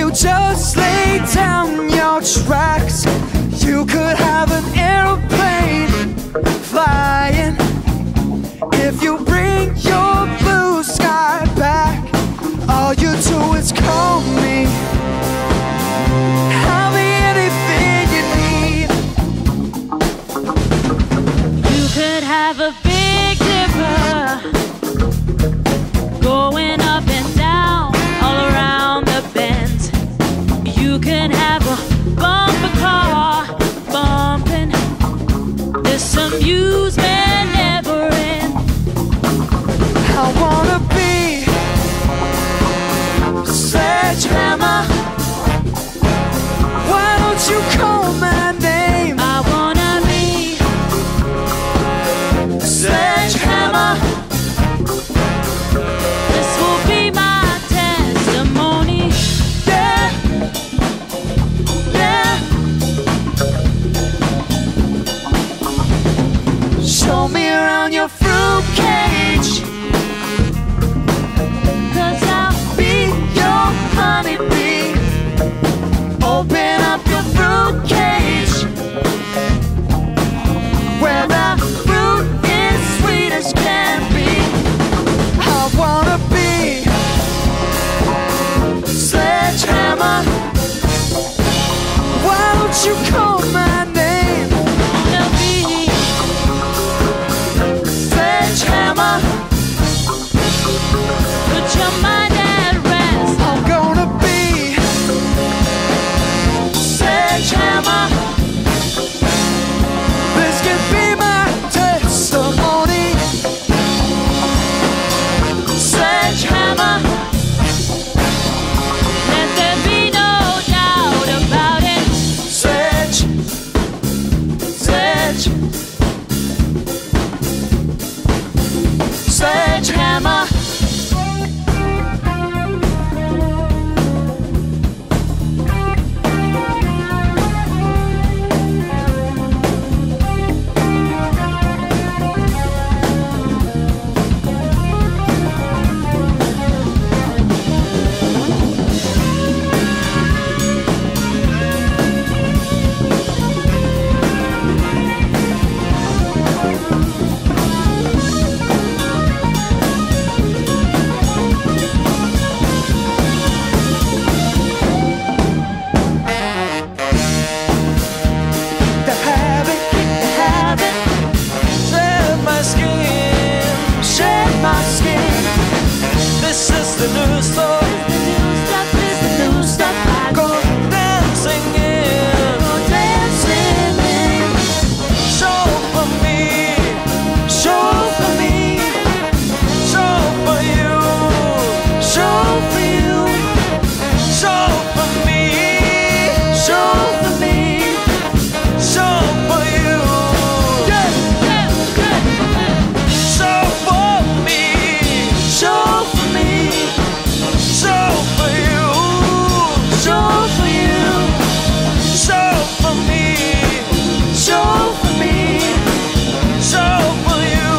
you just lay down your tracks, you could have an airplane flying. If you bring your blue sky back, all you do is call me. I'll be anything you need. You could have a Big Dipper going up and down all around the bend. You can have a bumper car bumping. This amusement never ends. I wanna be Sledgehammer. Why don't you call my name? I wanna be Sledgehammer. This will be my testimony. Yeah, yeah. Show me around your fruit cage, 'Cause I'll be your honeybee. Open up your fruit cage, where the fruit is sweet as can be. I wanna be Sledgehammer. Why don't you call my name? wanna be Sledgehammer. put your mind at rest. I'm gonna be Sledgehammer. This can be my testimony. Sledgehammer. Let there be no doubt about it. Sledge, sledge, Sledgehammer. The habit, shed my skin, shed my skin. This is the new stuff, This is the new stuff. I go dancing in, go dancing in. show for me, show for me, show for you, show for you, show for me, show for me, show for you. Yeah. Show for me, show for me, show for you, show for you, show for me, show for me, show for you.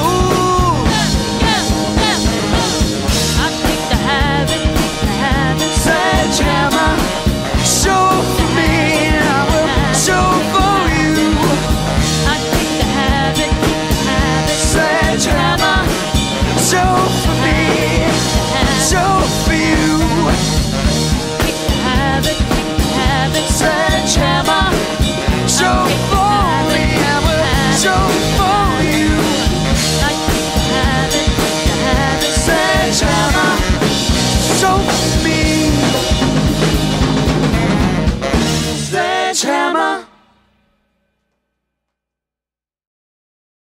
I think the habit, Sledgehammer, show for me, I will show for you. I think the habit, Sledgehammer, show for